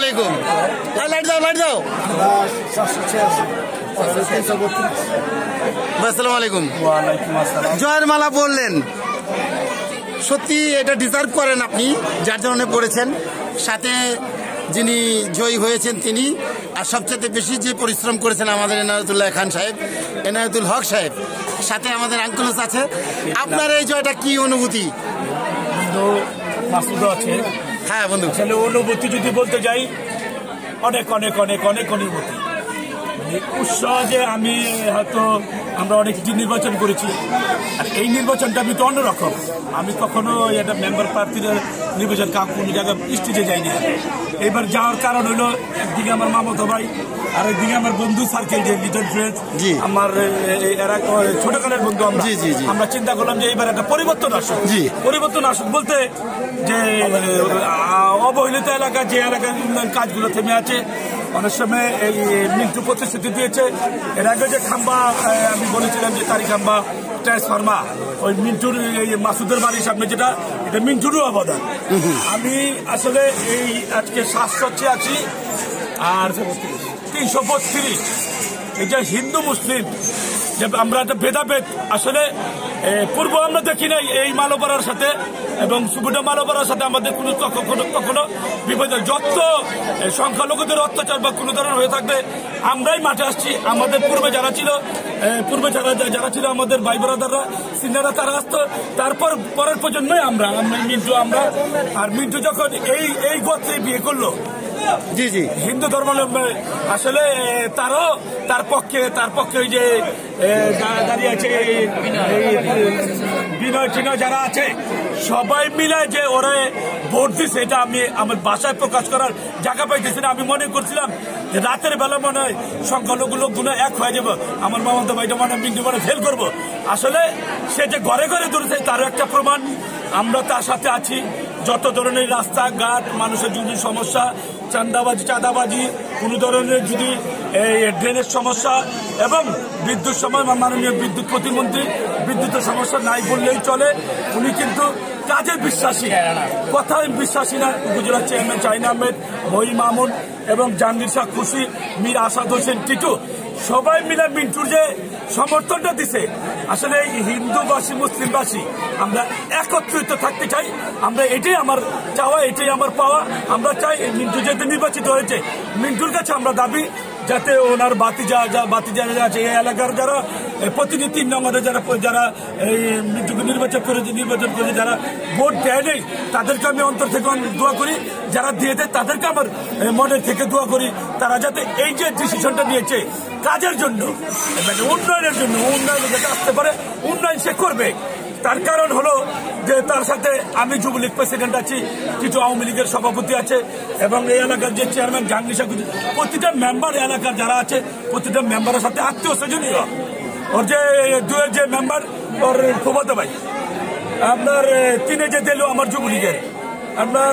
আলাইকুম। লাইট দাও, লাইট দাও। আসসালামু আলাইকুম। জয়ের মালা পড়লেন, সত্যি এটা ডিজার্ভ করেন আপনি, যার জন্য পড়েছেন। সাথে যিনি জয়ী হয়েছেন তিনি, আর সবচেয়ে বেশি যে পরিশ্রম করেছেন আমাদের এনায়েতুল্লাহ খান সাহেব, এনায়েতুল হক সাহেব, সাথে আমাদের আঙ্কুলস আছে। আপনার এই জয়টা কি অনুভূতি? আছে হ্যাঁ বন্ধু, আসলে অনুভূতি যদি বলতে যাই, অনেক অনেক অনেক অনেক অনুভূতি। উৎসাহ যে আমি হয়তো আমরা অনেক নির্বাচন করেছি, আর এই নির্বাচনটা আমি তো অন্যরকম। আমি কখনো একটা মেম্বার প্রার্থীর নির্বাচন কোনো জায়গায় স্টেজে যাইনি। এবার যাওয়ার কারণ হলো, একদিকে আমার মামাতো ভাই, আর একদিকে আমার বন্ধু সার্কেল, যে লিটল ফ্রেন্ডস, আমার এরা ছোটকালের বন্ধু। আমরা চিন্তা করলাম যে এবার একটা পরিবর্তন আসুক। পরিবর্তন আসুক বলতে যে অবহেলিত এলাকা, যে এলাকার উন্নয়ন কাজগুলো থেমে আছে, অনেক সময় এই মিন্টু প্রতিশ্রুতি দিয়েছে। এর আগে যে খাম্বা আমি বলেছিলাম যে তারি খাম্বা ট্রান্সফার্মার, ওই মিন্টুর এই মাসুদের বাড়ির সামনে যেটা, এটা মিন্টুরও অবদান। আমি আসলে এই আজকে 786 আর 332 এই যে হিন্দু মুসলিম যে আমরা একটা ভেদাভেদ, আসলে পূর্ব আমরা দেখি নাই এই মালোপাড়ার সাথে এবং সুবুটা মালোপাড়ার সাথে আমাদের কোনো কখনো বিপদ। যত সংখ্যালঘুদের অত্যাচার বা কোনো ধরনের হয়ে থাকবে, আমরাই মাঠে আসছি। আমাদের পূর্বে যারা ছিল, যারা ছিল আমাদের ভাই ব্রাদাররা, সিনিয়ররা, তারা আসতো। তারপর পরের প্রজন্মই আমরা মিন্টু, আমরা। আর মিন্টু যখন এই গোত্রে বিয়ে করলো, হিন্দু ধর্মাবলম্বী, আসলে তারও তার পক্ষে ওই যে দাঁড়িয়ে আছে বিনয় টিনয় যারা আছে, সবাই মিলে যে ওরা ভোট দিচ্ছে, এটা আমি আমার ভাষায় প্রকাশ করার জায়গা পাইতেছি না। আমি মনে করছিলাম যে রাতের বেলা মনে হয় সংখ্যালঘু লোকগুলো এক হয়ে যাবো, আমার মামাতো ভাইটা মনে হয় মিন্টু মনে ফেল করবো। আসলে সে যে ঘরে ঘরে ধরেছে, তারও একটা প্রমাণ। আমরা তার সাথে আছি। যত ধরনের রাস্তাঘাট, মানুষের যদি সমস্যা, চাঁদাবাজি, কোন ধরনের যদি ড্রেনের সমস্যা এবং বিদ্যুৎ সময়, মাননীয় বিদ্যুৎ প্রতিমন্ত্রী, বিদ্যুতের সমস্যা নাই বললেই চলে। উনি কিন্তু কাজে বিশ্বাসী, কথায় বিশ্বাসী না। উপজেলা চেয়ারম্যান শাহিন আহমেদ, মহিম মামুন এবং জাহাঙ্গীর শাহ খুশি, মীর আসাদ হোসেন টিটু, সবাই মিলে মিন্টুর যে সমর্থনটা দিছে, আসলে হিন্দুবাসী মুসলিমবাসী আমরা একত্রিত থাকতে চাই। আমরা এটাই আমার চাওয়া, এটাই আমার পাওয়া। আমরা চাই মিন্টু যেহেতু নির্বাচিত হয়েছে, মিন্টুর কাছে আমরা দাবি যাতে ওনার বাতিজা আছে এই এলাকার যারা প্রতিনিধি 3 নম্বরে যারা এই মিন্টুকে নির্বাচন করেছে, যারা ভোট দেয় নেই, তাদেরকে আমি অন্তর থেকে দোয়া করি। যারা দিয়ে দেয় তাদেরকে আমার মনের থেকে দোয়া করি, তারা যাতে এই যে ডিসিশনটা নিয়েছে কাজের জন্য, উন্নয়নের জন্য, উন্নয়নে যাতে আসতে পারে, উন্নয়ন সে করবে। তার কারণ হলো যে তার সাথে আমি যুবলীগ প্রেসিডেন্ট আছি, কিছু আওয়ামী লীগের সভাপতি আছে এবং এই এলাকার যে চেয়ারম্যান জাহাঙ্গীর শাহ, প্রতিটা মেম্বার এলাকার যারা আছে, প্রতিটা মেম্বারের সাথে আত্মীয় স্বজনীয়। ওর যে দুয়ের যে মেম্বার, ওর ফুফাতো ভাই, আপনার 3 যে দিল আমার যুবলীগের, আপনার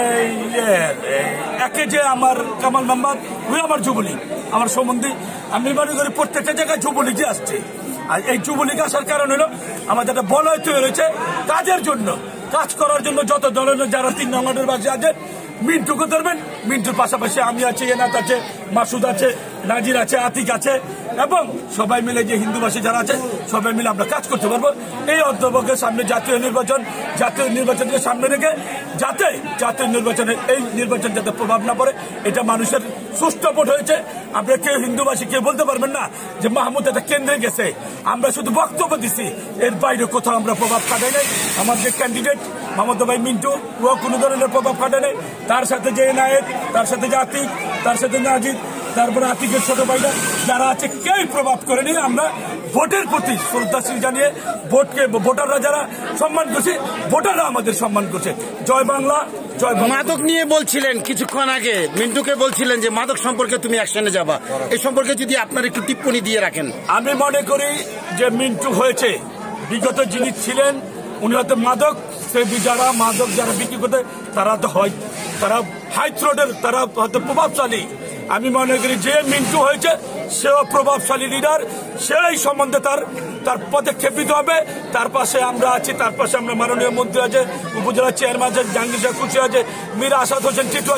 একে যে আমার কামাল মেম্বার, ওই আমার যুবলীগ, আমার সম্বন্ধী। আমি মনে করি প্রত্যেকটা জায়গায় যুবলীগই আসছে। আর এই যুবলীগ আসার কারণ হলো আমাদের একটা বলয় তৈরি হয়েছে কাজের জন্য, কাজ করার জন্য। যত ধরনের যারা 3 নম্বরের বাসে আছে, মিন্টুকে ধরবেন, মিন্টুর পাশাপাশি আমি আছি, এনাত আছে, মাসুদ আছে, নাজির আছে, আতিক আছে, এবং সবাই মিলে যে হিন্দুবাসী যারা আছে, সবাই মিলে আমরা কাজ করতে পারবো। এই অধ্যবকের সামনে জাতীয় নির্বাচনকে সামনে রেখে জাতীয় নির্বাচনের এই নির্বাচন যাতে প্রভাব না পড়ে, এটা মানুষের সুষ্ঠু ভোট হয়েছে। আমরা কেউ হিন্দুবাসী কেউ বলতে পারবেন না যে মাহমুদ একটা কেন্দ্রে গেছে। আমরা শুধু বক্তব্য দিছি, এর বাইরে কোথাও আমরা প্রভাব খাটাই নাই। আমার যে ক্যান্ডিডেট মামাতো ভাই মিন্টু, ও কোনো ধরনের প্রভাব খাটে নেই। তার সাথে যে এনায়েত, তার সাথে যে আতিক, তার সাথে নাজিদ, তারপরে আতিকের ছোট ভাইরা যারা আছে, কেউ প্রভাব করেনি। আমরা ভোটের প্রতি শ্রদ্ধাশীল জানিয়ে ভোটাররা যারা সম্মান করছে, ভোটাররা আমাদের সম্মান করছে। জয় বাংলা, জয় বাংলা। মাদক নিয়ে বলছিলেন কিছুক্ষণ আগে, মিন্টুকে বলছিলেন যে মাদক সম্পর্কে তুমি অ্যাকশনে যাবা, এই সম্পর্কে যদি আপনার একটু টিপ্পণী দিয়ে রাখেন। আমি মনে করি যে মিন্টু হয়েছে, বিগত যিনি ছিলেন উনি হয়তো মাদক যারা বিক্রি করতে, তারা তো হয়, তারা হাই থ্রোটের, তারা হয়তো প্রভাবশালী। আমি মনে করি যে মিন্টু হয়েছে সেও প্রভাবশালী লিডার, সেই সম্বন্ধে তার পদক্ষেপ নিতে হবে। তার পাশে আমরা আছি, তার পাশে আমরা মাননীয় মন্ত্রী আছে, উপজেলা চেয়ারম্যান আছে, জাহাঙ্গীর শাহ খুশি আছে, মীর আসাদ হোসেন টিটু আছে।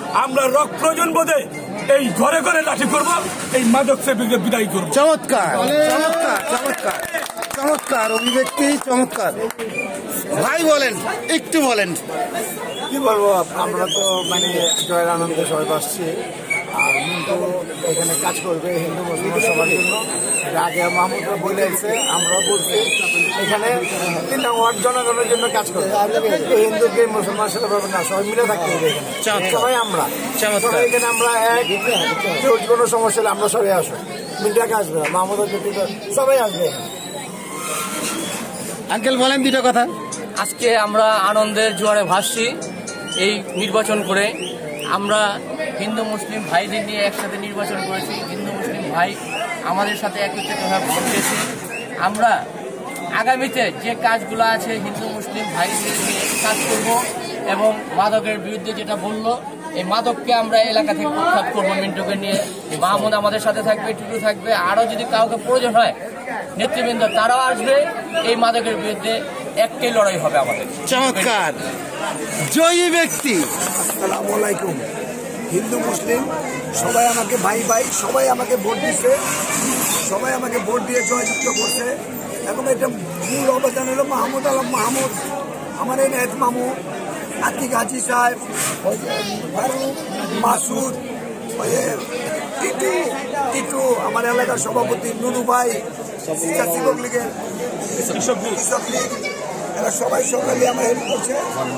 আমরা রক প্রয়োজন বোধে এই ঘরে ঘরে লাঠি করবো, এই মাদক সেবীকে বিদায় করবো। চমৎকার চমৎকার চমৎকার চমৎকার অভিব্যক্তি, চমৎকার। ভাই বলেন, একটু বলেন। কি বলবো, আমরা তো মানে জয়ের আনন্দে সবাই আসছি, আর কিন্তু এখানে কাজ করবে হিন্দু মুসলমান সবার জন্য। আগে মাহমুদরা বলে আসছে, আমরাও বলছি এখানে 3টা ওয়ার্ড জনগণের জন্য কাজ করবে। হিন্দুকে মুসলমানের সাথে পারবে না, সবাই মিলে থাকতে হবে এখানে। সবাই আমরা সবাই এখানে আমরা এক, কেউ কোনো সমস্যা হলে আমরা সবাই আসবো। মিডিয়াকে আসবে, মাহমুদের সবাই আসবে। আঙ্কেল বলেন দুটো কথা। আজকে আমরা আনন্দের জোয়ারে ভাসছি এই নির্বাচন করে। আমরা হিন্দু মুসলিম ভাইদের নিয়ে একসাথে নির্বাচন করেছি। হিন্দু মুসলিম ভাই আমাদের সাথে একত্রিতভাবে ভোট দিয়েছে। আমরা আগামীতে যে কাজগুলো আছে হিন্দু মুসলিম ভাইদের নিয়ে কাজ করব, এবং মাদকের বিরুদ্ধে যেটা বললো, এই মাদককে আমরা এলাকা থেকে উৎখাত করবো। মিন্টুকে নিয়ে মাহমুদ আমাদের সাথে থাকবে, টুটু থাকবে, আরও যদি কাউকে প্রয়োজন হয় নেতৃবৃন্দ তারাও আসবে। এই মাদকের বিরুদ্ধে একটাই লড়াই হবে আমাদের। চমৎকার জয়ী ব্যক্তি। আসসালামু আলাইকুম। হিন্দু মুসলিম সবাই আমাকে ভাই ভাই, সবাই আমাকে ভোট দিচ্ছে, সবাই আমাকে ভোট দিয়ে জয়যুক্ত করছে। এবং এটা মূল অবদান হলো মাহমুদ আলম মাহমুদ, আমার এই নেত মামু, আতিক হাজি সাহেব, ফারুক, মাসুদ, টিটু টিটু, আমার এলাকার সভাপতি নুনু ভাই, যুবক লীগের কৃষক লীগ, এরা সবাই সকালে আমার হেল্প করছে।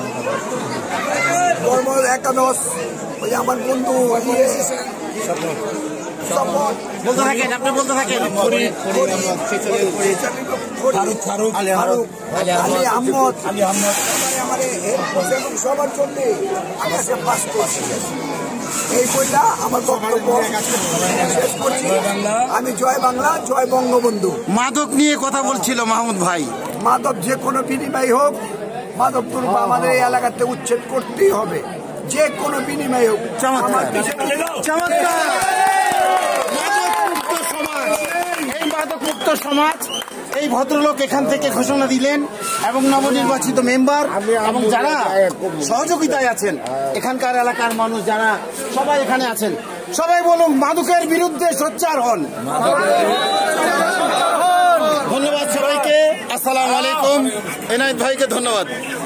ধর্ম একাদশ, ওই আমার বন্ধু বলতে থাকেন, আপনি বলতে থাকেন। আলী আহমদ আমার হেল্প করছে, এবং সবার জন্য আমাকে পাস করছে। এই বইটা আমার বক্তব্য শেষ করছি। আমি জয় বাংলা, জয় বঙ্গবন্ধু। মাদক নিয়ে কথা বলছিল মাহমুদ ভাই। মাদক যে কোনো বিনিময় হোক, মাদক দ্রব্য আমাদের এই এলাকাতে উচ্ছেদ করতেই হবে, যে কোনো বিনিময় হোক। চমৎকার চমৎকার। মাদকমুক্ত সমাজ, এই মাদকমুক্ত সমাজ, এই ভদ্রলোক এখান থেকে ঘোষণা দিলেন, এবং নবনির্বাচিত মেম্বার এবং যারা সহযোগিতায় আছেন, এখানকার এলাকার মানুষ যারা সবাই এখানে আছেন, সবাই বলুন মাদকের বিরুদ্ধে সোচ্চার হন। ধন্যবাদ সবাইকে। আসসালামু আলাইকুম। এনায়েত ভাইকে ধন্যবাদ।